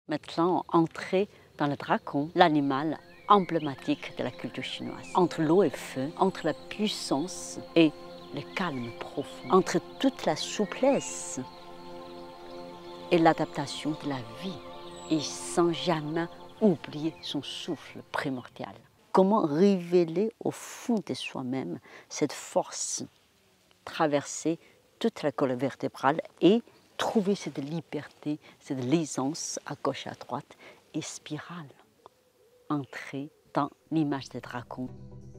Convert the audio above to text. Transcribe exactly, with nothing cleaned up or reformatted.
Maintenant, entrer dans le dragon, l'animal emblématique de la culture chinoise. Entre l'eau et le feu, entre la puissance et le calme profond, entre toute la souplesse et l'adaptation de la vie, et sans jamais oublier son souffle primordial. Comment révéler au fond de soi-même cette force, traverser toute la colonne vertébrale et trouver cette liberté, cette aisance à gauche et à droite et spirale, entrer dans l'image des dragons.